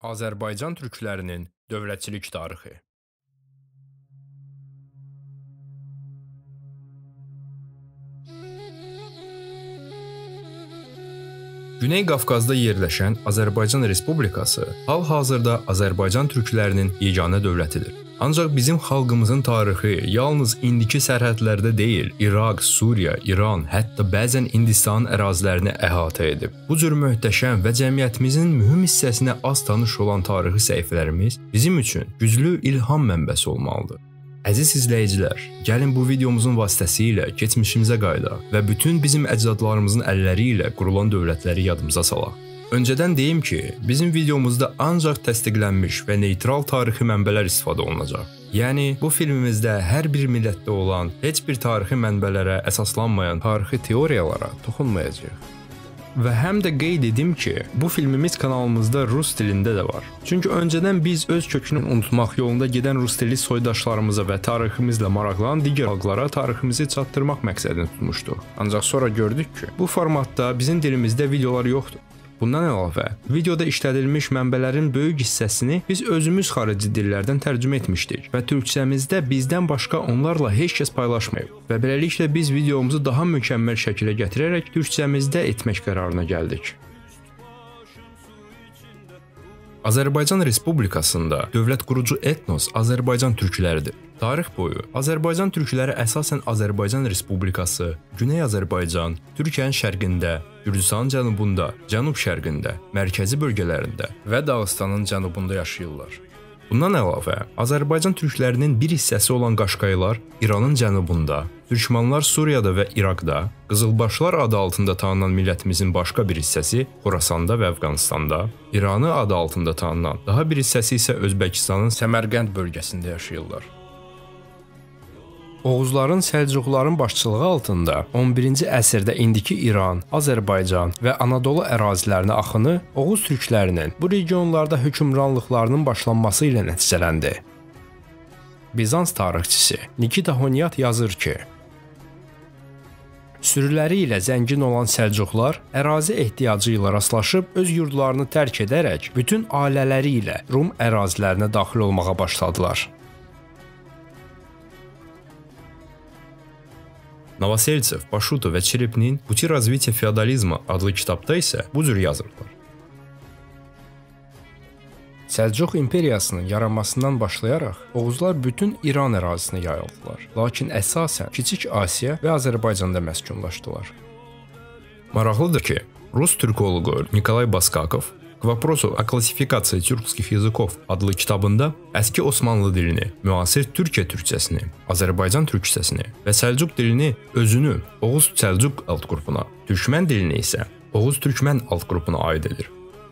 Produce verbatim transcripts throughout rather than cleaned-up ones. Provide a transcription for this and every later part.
Azərbaycan türklərinin dövlətçilik tarixi. Güney Qafqazda yerləşən Azərbaycan Respublikası hal-hazırda Azərbaycan türklərinin yeganə dövlətidir. Ancaq bizim xalqımızın tarixi yalnız indiki sərhədlərdə deyil, İraq, Suriya, İran, hətta bəzən Hindistanın ərazilərini əhatə edib. Bu cür möhtəşəm və cəmiyyətimizin mühüm hissəsinə az tanış olan tarixi səhifələrimiz bizim üçün güclü ilham mənbəsi olmalıdır. Əziz izləyicilər, gəlin bu videomuzun vasitəsilə keçmişimizə qayıdaq və bütün bizim əcdadlarımızın əlləri ilə qurulan dövlətləri yadımıza salaq. Öncədən deyim ki, bizim videomuzda ancaq təsdiqlənmiş və neytral tarixi mənbələr istifadə olunacaq. Yəni, bu filmimizdə hər bir millətdə olan heç bir tarixi mənbələrə əsaslanmayan tarixi teoriyalara toxunmayacaq. Və həm də qeyd edim ki, bu filmimiz kanalımızda rus dilində də var. Çünki öncədən biz öz kökünü unutmaq yolunda gedən rus dilli soydaşlarımıza və tariximizlə maraqlanan digər xalqlara tariximizi çatdırmaq məqsədini tutmuşduq. Ancaq sonra gördük ki, bu formatda bizim dilimizdə videolar yoxdur. Bundan əlavə, videoda işlədilmiş mənbələrin böyük hissəsini biz özümüz xarici dillərdən tərcümə etmişdik və türkcəmizdə bizdən başqa onlarla heç kəs paylaşmayıb və beləliklə biz videomuzu daha mükəmməl şəkilə gətirərək türkcəmizdə etmək qərarına gəldik. Azərbaycan Respublikasında dövlət qurucu etnos Azərbaycan türkləridir. Tarix boyu Azərbaycan türkləri əsasən Azərbaycan Respublikası, Güney Azərbaycan, Türkiyənin şərqində, Gürcüstanın cənubunda, cənub-şərqində, mərkəzi bölgələrində və Dağıstanın cənubunda yaşayırlar. Bundan əlavə, Azərbaycan türklərinin bir hissəsi olan Qaşqaylar İranın cənubunda, Türkmanlar Suriyada və İraqda, Qızılbaşlar adı altında tanınan millətimizin başqa bir hissəsi Xorasanda və Əfqanistanda, İranı adı altında tanınan daha bir hissəsi isə Özbəkistanın Səmərqənd bölgəsində yaşayırlar. Oğuzların Səlcuqların başçılığı altında on birinci əsrdə indiki İran, Azərbaycan və Anadolu ərazilərinə axını Oğuz türklərinin bu regionlarda hökmranlıqlarının başlanması ilə nəticələndi. Bizans tarixçisi Nikita Honyat yazır ki, sürüləri ilə zəngin olan Səlcuqlar ərazi ehtiyacı ilə rastlaşıb öz yurdlarını tərk edərək bütün ailələri ilə Rum ərazilərinə daxil olmağa başladılar. Novoseltsev, Paşutov və Çirepnin Puti razvitiya feodalizma adlı kitabda isə bu cür yazırlar. Səlcuq imperiyasının yaranmasından başlayaraq Oğuzlar bütün İran ərazisinə yayıldılar, lakin əsasən Kiçik Asiya və Azərbaycanda məskunlaşdılar. Maraqlıdır ki, Rus türkoloqu Nikolay Baskakov К вопросу о классификации тюркских языков adlı kitabında əski Osmanlı dilini, müasir Türkiyə türkçəsini, Azərbaycan türkçəsini və Səlcuq dilini özünü Oğuz-Səlcuq alt qrupuna, Türkmən dilini isə Oğuz-Türkmən alt qrupuna aid edir.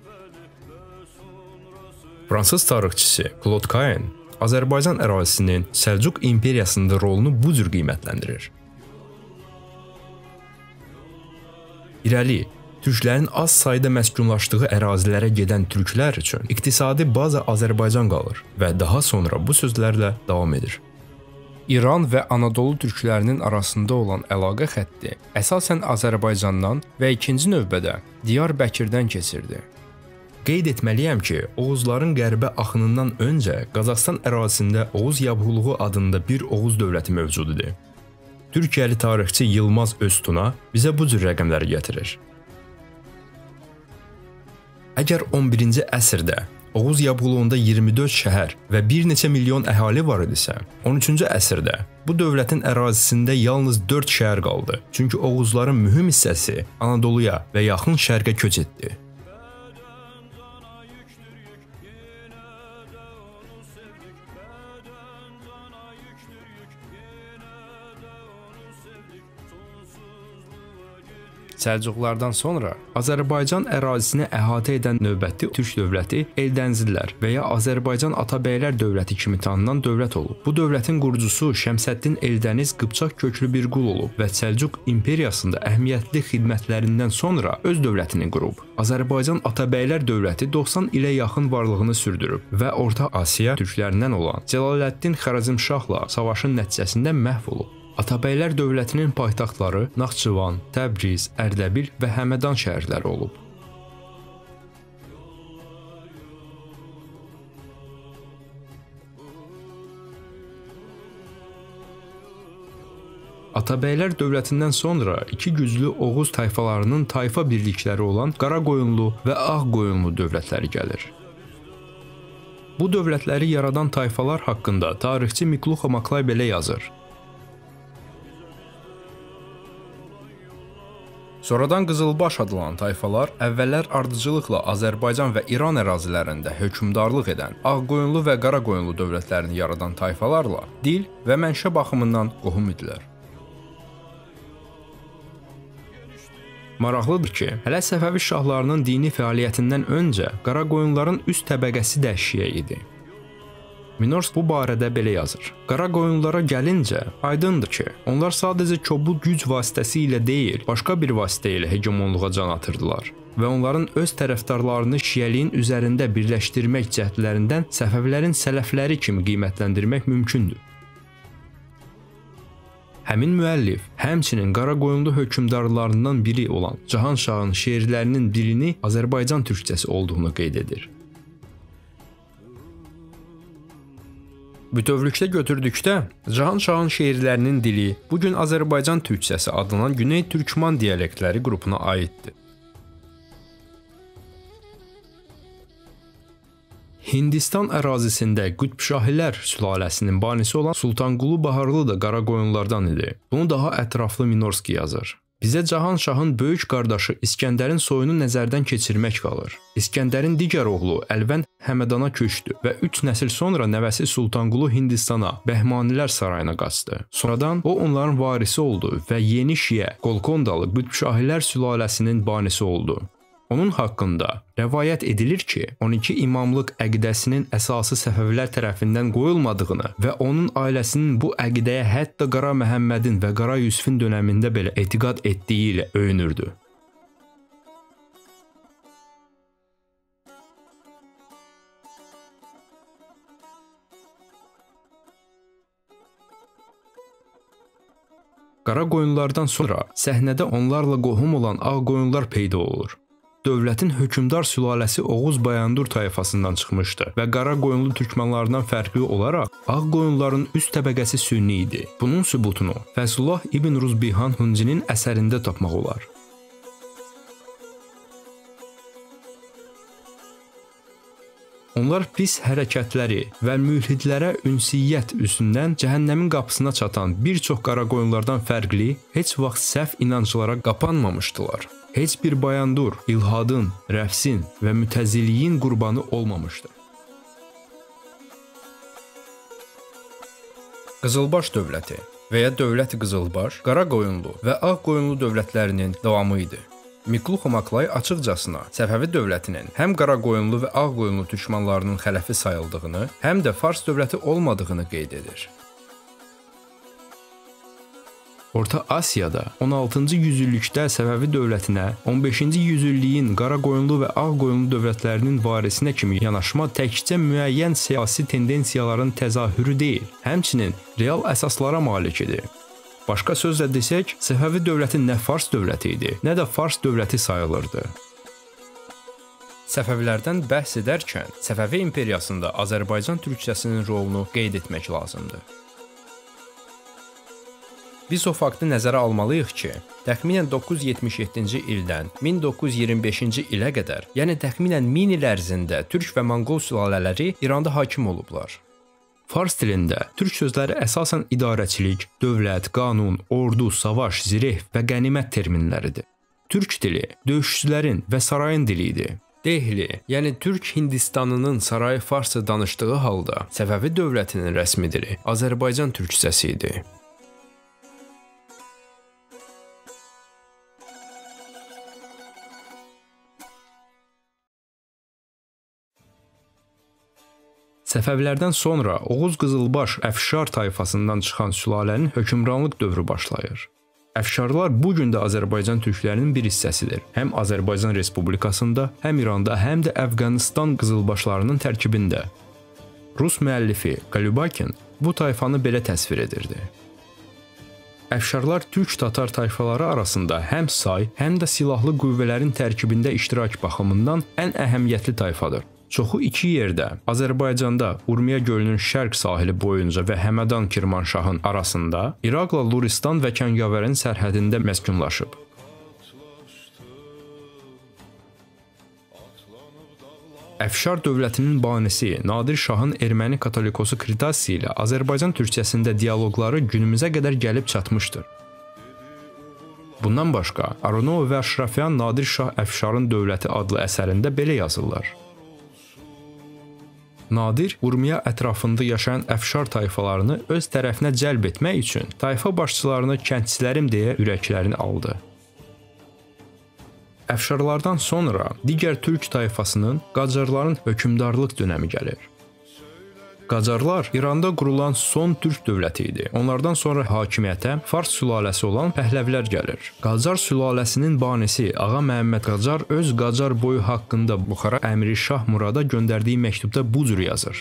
Fransız tarixçisi Claude Cahen Azərbaycan ərazisinin Səlcuq imperiyasında rolunu bu cür qiymətləndirir. İrəli, türklərin az sayda məskunlaşdığı ərazilərə gedən türklər üçün iqtisadi baza Azərbaycan qalır və daha sonra bu sözlərlə davam edir. İran və Anadolu türklərinin arasında olan əlaqə xətti əsasən Azərbaycandan və ikinci növbədə Diyarbəkirdən keçirdi. Qeyd etməliyəm ki, Oğuzların qərbə axınından öncə Qazaxstan ərazisində Oğuz Yabğuluğu adında bir Oğuz dövləti mövcud idi. Türkiyəli tarixçi Yılmaz Öztuna bizə bu cür rəqəmləri gətirir. Əgər on birinci əsrdə Oğuz Yabğuluğunda iyirmi dörd şəhər və bir neçə milyon əhali var idisə, on üçüncü əsrdə bu dövlətin ərazisində yalnız dörd şəhər qaldı. Çünki Oğuzların mühüm hissəsi Anadoluya və yaxın şərqə köç etdi. Səlcuqlardan sonra Azərbaycan ərazisini əhatə edən növbəti türk dövləti Eldənzilər və ya Azərbaycan Atabəylər dövləti kimi tanınan dövlət olub. Bu dövlətin qurucusu Şəmsəddin Eldəniz Qıpçaq köklü bir qul olub və Səlcuq imperiyasında əhəmiyyətli xidmətlərindən sonra öz dövlətini qurub. Azərbaycan Atabəylər dövləti doxsan ilə yaxın varlığını sürdürüb və Orta Asiya türklərindən olan Cəlaləddin Xarəzmşahla savaşın nəticəsində məhv olub. Atabəylər dövlətinin paytaxtları Naxçıvan, Təbriz, Ərdəbil və Həmədan şəhərləri olub. Atabəylər dövlətindən sonra iki güclü Oğuz tayfalarının tayfa birlikləri olan Qaraqoyunlu və Ağqoyunlu dövlətləri gəlir. Bu dövlətləri yaradan tayfalar haqqında tarixçi Mikluxa Maklay belə yazır. Sonradan Qızılbaş adlanan tayfalar əvvəllər ardıcılıqla Azərbaycan və İran ərazilərində hökmdarlıq edən Ağqoyunlu və Qaraqoyunlu dövlətlərini yaradan tayfalarla dil və mənşə baxımından qohum idilər. Maraqlıdır ki, hələ Səfəvi şahlarının dini fəaliyyətindən öncə Qaraqoyunların üst təbəqəsi də şiə idi. Minors bu barədə belə yazır. Qaraqoyunlara gəlincə, aydındır ki, onlar sadəcə kobud güc vasitəsilə deyil, başqa bir vasitə ilə hegemonluğa can atırdılar və onların öz tərəfdarlarını şiəliyin üzərində birləşdirmək cəhdlərindən Səfəvilərin sələfləri kimi qiymətləndirmək mümkündür. Həmin müəllif həmçinin Qaraqoyunlu hökmdarlarından biri olan Cahanşahın şeirlərinin birini Azərbaycan türkçəsi olduğunu qeyd edir. Bütövlükdə götürdükdə, Cahanşahın şeirlərinin dili bugün Azərbaycan türkçəsi adlanan Güney Türkman dialektləri qrupuna aiddir. Hindistan ərazisində Qutbşahilər sülaləsinin banisi olan Sultanqulu Baharlı da Qaraqoyunlardan idi. Bunu daha ətraflı Minorski yazır. Bizə Cahanşahın böyük qardaşı İskəndərin soyunu nəzərdən keçirmək qalır. İskəndərin digər oğlu Əlvənd Həmədana köçdü və üç nəsil sonra nəvəsi Sultanqulu Hindistana, Bəhmanilər sarayına qaçdı. Sonradan o onların varisi oldu və yeni şiə Qolkondalı Qutbşahilər sülaləsinin banisi oldu. Onun haqqında rəvayət edilir ki, on iki imamlıq əqidəsinin əsası Səfəvilər tərəfindən qoyulmadığını və onun ailəsinin bu əqidəyə hətta Qara Məhəmmədin və Qara Yusifin dönəmində belə etiqad etdiyi ilə öyünürdü. Qaraqoyunlardan sonra səhnədə onlarla qohum olan Ağqoyunlar peyda olur. Dövlətin hökmdar sülaləsi Oğuz Bayandur tayfasından çıxmışdı və Qaraqoyunlu türkmənlardan fərqli olaraq Ağqoyunların üst təbəqəsi sünni idi. Bunun sübutunu Fəzlullah İbn Ruzbihan Huncinin əsərində tapmaq olar. Onlar pis hərəkətləri və mülhidlərə ünsiyyət üstündən cəhənnəmin qapısına çatan bir çox Qaraqoyunlardan fərqli, heç vaxt səhv inanclara qapanmamışdılar. Heç bir bayandur, ilhadın, rəfsin və mütəziliyin qurbanı olmamışdır. Qızılbaş dövləti və ya dövlət Qızılbaş, Qaraqoyunlu və Ağqoyunlu dövlətlərinin davamı idi. Mikluxa Maklay açıqcasına Səfəvi dövlətinin həm Qaraqoyunlu və Ağqoyunlu türkmənlarının xələfi sayıldığını, həm də Fars dövləti olmadığını qeyd edir. Orta Asiyada on altıncı yüzillikdə Səfəvi dövlətinə on beşinci yüzilliyin Qaraqoyunlu və Ağqoyunlu dövlətlərinin varisinə kimi yanaşma təkcə müəyyən siyasi tendensiyaların təzahürü deyil, həmçinin real əsaslara malik idi. Başqa sözlə desək, Səfəvi dövləti nə Fars dövləti idi, nə də Fars dövləti sayılırdı. Səfəvilərdən bəhs edərkən, Səfəvi imperiyasında Azərbaycan türkçəsinin rolunu qeyd etmək lazımdır. Biz o faktı nəzərə almalıyıq ki, təxminən doqquz yüz yetmiş yeddinci ildən min doqquz yüz iyirmi beşinci ilə qədər, yəni təxminən min il ərzində türk və monqol sülalələri İranda hakim olublar. Fars dilində türk sözləri əsasən idarəçilik, dövlət, qanun, ordu, savaş, zireh və qənimət terminləridir. Türk dili döyüşçülərin və sarayın dili idi. Dehli, yəni Türk Hindistanının sarayı farsça danışdığı halda Səfəvi dövlətinin rəsmi dili Azərbaycan türkçəsi idi. Səfəvilərdən sonra Oğuz Qızılbaş Əfşar tayfasından çıxan sülalənin hökmranlıq dövrü başlayır. Əfşarlar bu gün də Azərbaycan türklərinin bir hissəsidir. Həm Azərbaycan Respublikasında, həm İranda, həm də Əfqanistan qızılbaşlarının tərkibində. Rus müəllifi Qalyubakin bu tayfanı belə təsvir edirdi. Əfşarlar türk-tatar tayfaları arasında həm say, həm də silahlı qüvvələrin tərkibində iştirak baxımından ən əhəmiyyətli tayfadır. Çoxu iki yerdə, Azərbaycanda Urmiya gölünün şərq sahili boyunca və Həmədan Kirmanşahın arasında, İraqla Luristan və Kəngavərin sərhədində məskunlaşıb. Əfşar dövlətinin banisi Nadir Şahın erməni katolikosu Kritasi ilə Azərbaycan türkçəsində dialoqları günümüzə qədər gəlib çatmışdır. Bundan başqa, Aronov və Əşrəfyan Nadir Şah Əfşarın dövləti adlı əsərində belə yazırlar. Nadir, Urmiya ətrafında yaşayan Əfşar tayfalarını öz tərəfinə cəlb etmək üçün tayfa başçılarını kəndçilərim deyə ürəklərini aldı. Əfşarlardan sonra digər türk tayfasının Qacarların hökmdarlıq dönəmi gəlir. Qacarlar İranda qurulan son türk dövləti idi. Onlardan sonra hakimiyyətə Fars sülaləsi olan Pəhləvilər gəlir. Qacar sülaləsinin banisi Ağa Məhəmməd Qacar öz Qacar boyu haqqında Buxara əmiri Şah Murada göndərdiyi məktubda bu cür yazır.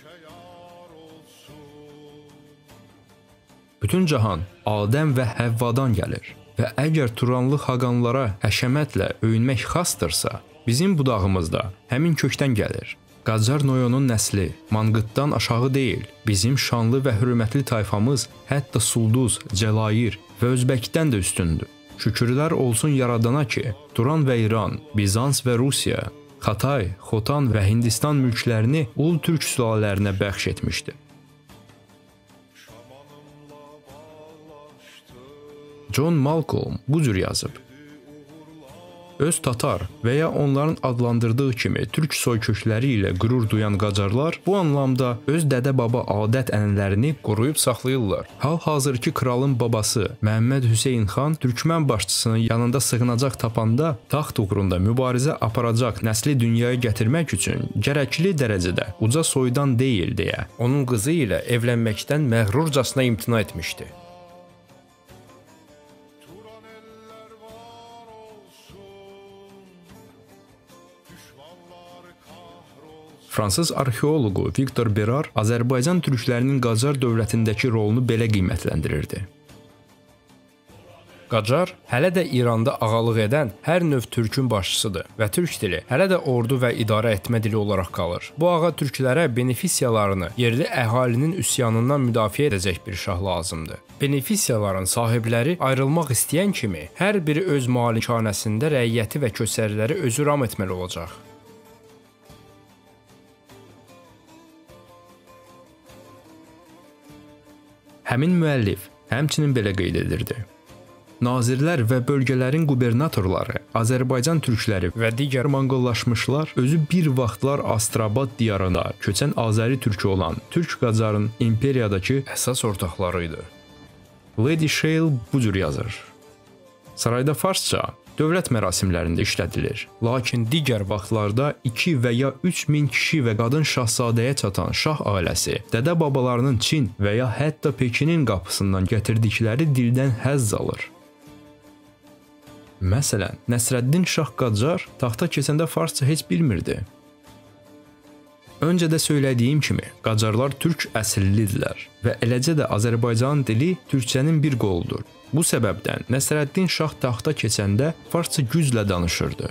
Bütün cahan Adəm və Həvvadan gəlir və əgər Turanlı xaqanlara həşəmətlə öyünmək xasdırsa, bizim budağımızda həmin kökdən gəlir. Qacar Noyonun nəsli Manqıtdan aşağı deyil. Bizim şanlı və hörmətli tayfamız hətta Sulduz, Cəlair və Özbəkdən də üstündür. Şükürlər olsun yaradana ki, Turan və İran, Bizans və Rusiya, Xatay, Xotan və Hindistan mülklərini ulu türk sülalələrinə bəxş etmişdir. John Malcolm bu cür yazıb. Öz Tatar və ya onların adlandırdığı kimi türk soykökləri ilə qürur duyan Qacarlar bu anlamda öz dədə-baba adət-ənənələrini qoruyub saxlayırlar. Hal-hazırki kralın babası Məhəmməd Hüseyn xan türkmən başçısının yanında sığınacaq tapanda taxt uğrunda mübarizə aparacaq nəsli dünyaya gətirmək üçün gərəkli dərəcədə uca soydan deyil deyə onun qızı ilə evlənməkdən məğrurcasına imtina etmişdi. Fransız arxeoloqu Victor Berar Azərbaycan türklərinin Qacar dövlətindəki rolunu belə qiymətləndirirdi. Qacar hələ də İranda ağalıq edən hər növ türkün başçısıdır və türk dili hələ də ordu və idarə etmə dili olaraq qalır. Bu ağa türklərə benefisiyalarını yerli əhalinin üsyanından müdafiə edəcək bir şah lazımdır. Benefisiyaların sahibləri ayrılmaq istəyən kimi hər biri öz malikanəsində rəiyyəti və köçəriləri özü ram etməli olacaq. Həmin müəllif həmçinin belə qeyd edirdi. Nazirlər və bölgələrin qubernatorları, Azərbaycan türkləri və digər monqollaşmışlar özü bir vaxtlar Astrabad diyarında köçən Azəri türkü olan Türk Qacarın imperiyadakı əsas ortaqları idi. Lady Shale bu cür yazır. Sarayda farsça dövlət mərasimlərində işlədilir. Lakin digər vaxtlarda iki və ya üç min kişi və qadın şahzadəyə çatan şah ailəsi dədə-babalarının Çin və ya hətta Pekinin qapısından gətirdikləri dildən həzz alır. Məsələn, Nəsrəddin Şah Qacar taxta keçəndə farsça heç bilmirdi. Öncə də söylədiyim kimi, Qacarlar türk əsillidirlər və eləcə də Azərbaycan dili türkçənin bir qoludur. Bu səbəbdən Nəsrəddin Şah taxta keçəndə farsça güclə danışırdı.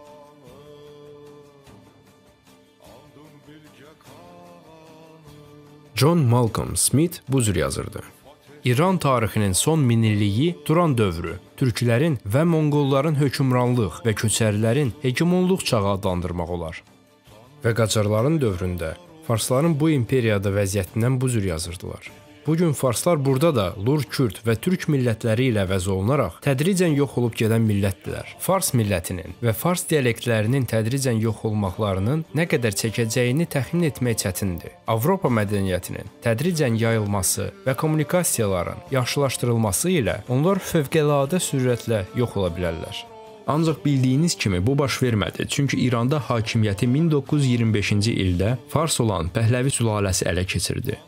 John Malcolm Smith bu cür yazırdı. İran tarixinin son minilliyi Turan dövrü, türklərin və monqolların hökmranlıq və köçərilərin hegemonluq çağı adlandırmaq olar. Və Qacarların dövründə farsların bu imperiyada vəziyyətindən bu cür yazırdılar. Bugün farslar burada da Lur, Kürd və Türk millətləri ilə əvəz olunaraq tədricən yox olub gedən millətdilər. Fars millətinin və fars dialektlərinin tədricən yox olmaqlarının nə qədər çəkəcəyini təxmin etmək çətindir. Avropa mədəniyyətinin tədricən yayılması və kommunikasiyaların yaxşılaşdırılması ilə onlar fövqəladə sürətlə yox ola bilərlər. Ancaq bildiyiniz kimi bu baş vermədi, çünki İranda hakimiyyəti min doqquz yüz iyirmi beşinci ildə Fars olan Pəhləvi sülaləsi ələ keçirdi.